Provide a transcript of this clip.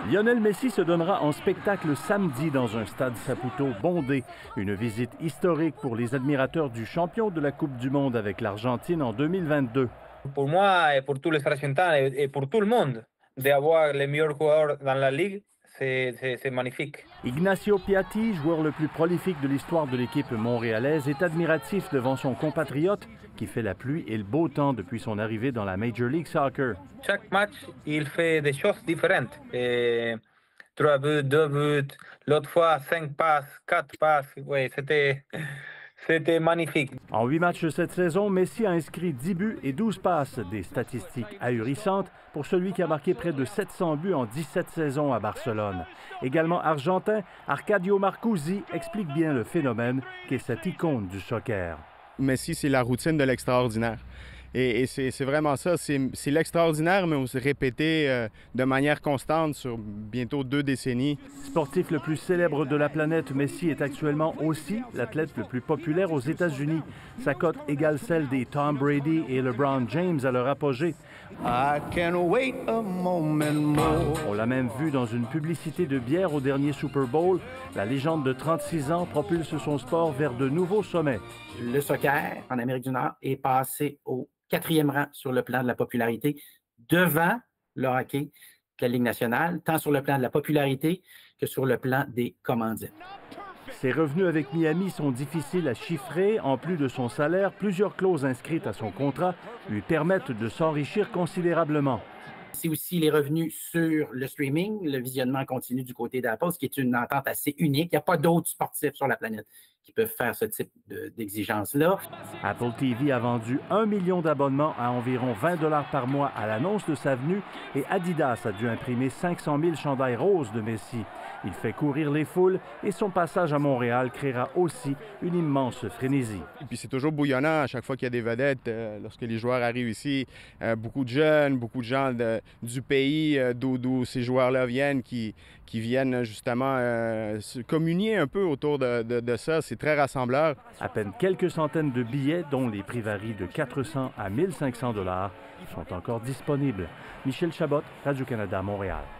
Lionel Messi se donnera en spectacle samedi dans un stade Saputo bondé. Une visite historique pour les admirateurs du champion de la Coupe du Monde avec l'Argentine en 2022. Pour moi et pour tous les Argentins et pour tout le monde, d'avoir les meilleurs joueurs dans la Ligue, c'est magnifique. Ignacio Piatti, joueur le plus prolifique de l'histoire de l'équipe montréalaise, est admiratif devant son compatriote qui fait la pluie et le beau temps depuis son arrivée dans la Major League Soccer. Chaque match, il fait des choses différentes. 3 buts, 2 buts, l'autre fois 5 passes, 4 passes. Oui, c'était magnifique. En 8 matchs cette saison, Messi a inscrit 10 buts et 12 passes, des statistiques ahurissantes pour celui qui a marqué près de 700 buts en 17 saisons à Barcelone. Également argentin, Arcadio Marcusi explique bien le phénomène qu'est cette icône du soccer. Messi, c'est la routine de l'extraordinaire. Et c'est vraiment ça, c'est l'extraordinaire, mais aussi répété de manière constante sur bientôt 2 décennies. Sportif le plus célèbre de la planète, Messi est actuellement aussi l'athlète le plus populaire aux États-Unis. Sa cote égale celle des Tom Brady et LeBron James à leur apogée. On l'a même vu dans une publicité de bière au dernier Super Bowl. La légende de 36 ans propulse son sport vers de nouveaux sommets. Le soccer en Amérique du Nord est passé au 4e rang sur le plan de la popularité, devant le hockey de la Ligue nationale, tant sur le plan de la popularité que sur le plan des commandites. Ses revenus avec Miami sont difficiles à chiffrer. En plus de son salaire, plusieurs clauses inscrites à son contrat lui permettent de s'enrichir considérablement. C'est aussi les revenus sur le streaming, le visionnement continu du côté d'Apple, ce qui est une entente assez unique. Il n'y a pas d'autres sportifs sur la planète qui peuvent faire ce type d'exigence-là. Apple TV a vendu 1 million d'abonnements à environ 20 $ par mois à l'annonce de sa venue et Adidas a dû imprimer 500 000 chandails roses de Messi. Il fait courir les foules et son passage à Montréal créera aussi une immense frénésie. Et puis c'est toujours bouillonnant à chaque fois qu'il y a des vedettes, lorsque les joueurs arrivent ici. Beaucoup de jeunes, beaucoup de gens du pays d'où ces joueurs-là viennent qui viennent justement communier un peu autour de ça. C'est très rassembleur. À peine quelques centaines de billets, dont les prix varient de 400 à 1 500 $, sont encore disponibles. Michel Chabot, Radio-Canada, Montréal.